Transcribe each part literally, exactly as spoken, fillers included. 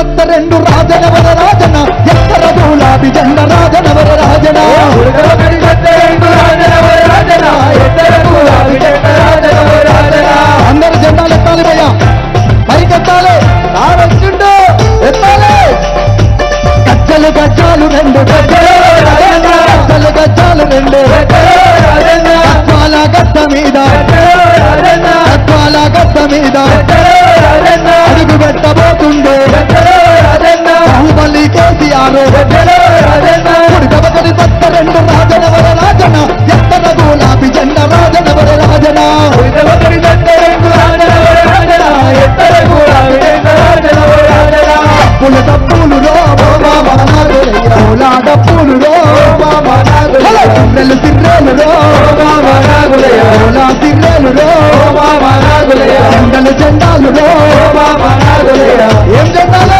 సత్త రెండు రాజనవర రాజన ఎత్తర గులాబీ జెండ రాజనవర రాజన ఉడకబడి సత్త రెండు రాజనవర రాజన ఎత్తర గులాబీ జెండ రాజనవర రాజన అందరు జెండాలు ఎత్తాలి భయ్యా పైకి ఎత్తాలి ఆడొచ్చిండు ఎత్తాలి గజ్జలు గజ్జాలు రెండు గజ్జలు రాజన్న గజ్జలు గజ్జాలు రెండు గజ్జలు రాజన్న తత్వాల గద్ద మీద గజ్జలు రాజన్న తత్వాల గద్ద మీద గజ్జలు రాజన్న అడుగు పెట్టబోతుండే గజ్జలు రాజన్న బాహుబలి కేసీఆర్ గజ్జలు రాజన్న ఉడకబడి సత్త రెండు రాజనవర రాజన ఎత్తర గులాబీ జెండ రాజనవర రాజన ఉడకబడి సత్త రెండు రాజనవర రాజన ఎత్తర గులాబీ జెండ రాజనవర రాజన పుల తప్పులు రో బాబా డప్పులు రో బాబా సిర్రెలు సిర్రెలు రో బాబా నాగులయ్య ఓలా సిర్రెలు రో బాబా నాగులయ్య జెండలు జెండాలు రో బాబా నాగులయ్య ఏం జెండాలు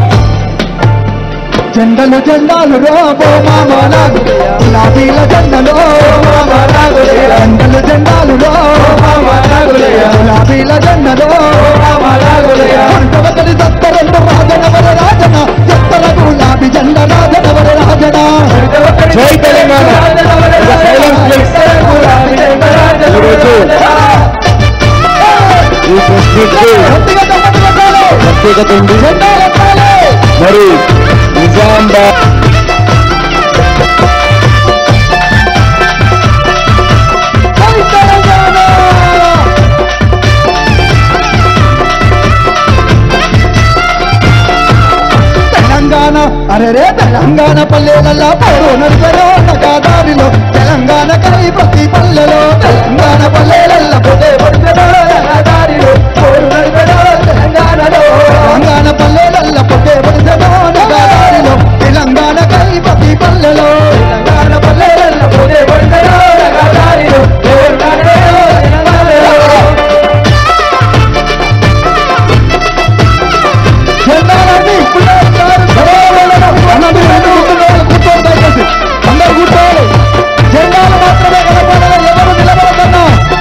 జెండలు జెండాలు రో బాబా నాగులయ్య గులాబీల జెండలో బాబా నాగులయ్య జెండలు జెండాలు రో బాబా నాగులయ్య గులాబీల జెండలో బాబా నాగులయ్య ఉడకబడి సత్త రెండు రాజనవర రాజన ఎత్తర గులాబీ జెండ రాజనవర రాజన జై తెలంగాణ ఎత్తర గులాబీ జెండ రాజనవర రాజన ఈ ప్రశ్నకు ప్రత్యేకత ఉంది. మరి నిజామాబాద్ తెలంగాణ అరే రే తెలంగాణ పల్లెలల్లా పౌరు నడిపలో నగాదారిలో తెలంగాణ కై ప్రతి పల్లెలో తెలంగాణ పల్లెలల్లా పొదే పడిపెలో నగాదారిలో పౌరు నడిపలో తెలంగాణలో తెలంగాణ పల్లెలల్లా పొదే పడిపెలో నగాదారిలో తెలంగాణ కై ప్రతి పల్లెలో తెలంగాణ పల్లెలల్లో పొదే పడిపెలో నగాదారిలో పౌరు నడిపెలో తెలంగాణలో జెండాలన్నీ అందరూ కూర్చోవాలి జెండాలు మాత్రమే కనపడాలి ఎవరు నిలబడకన్నా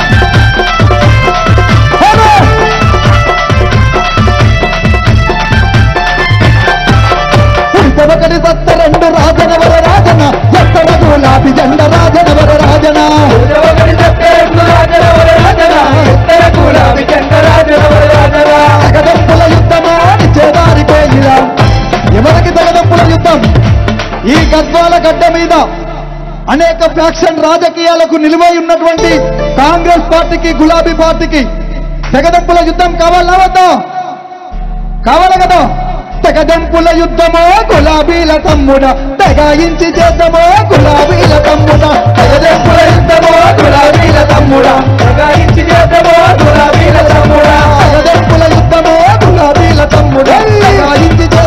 ఉడకబడి సత్త రెండు రాజనవర రాజన ఎత్తర గులాబీ జెండ రాజనవర రాజన ఉడకబడి సత్త రెండు రాజనవర రాజన ఎత్తర గులాబీ జెండ రాజనవర రాజన తెగదెంపుల యుద్ధమా నిచ్చేదారిపోయిరా ఎవరికి తెగదెంపుల యుద్ధం ఈ గద్వాల గడ్డ మీద అనేక ఫ్యాక్షన్ రాజకీయాలకు నిలువై ఉన్నటువంటి కాంగ్రెస్ పార్టీకి గులాబీ పార్టీకి తెగదెంపుల యుద్ధం కావాలా వద్దా కావాలి కదా తెగదెంపుల యుద్ధమో గులాబీల తమ్ముడ తెగాయించి చేద్దామో గులాబీల తమ్ముడ తెగదెంపుల యుద్ధమో గులాబీల తమ్ముడ తెగాయించి చేద్దామో గులాబీల తమ్ముడ తెగదెంపుల యుద్ధమో గులాబీల తమ్ముడ తెగాయించి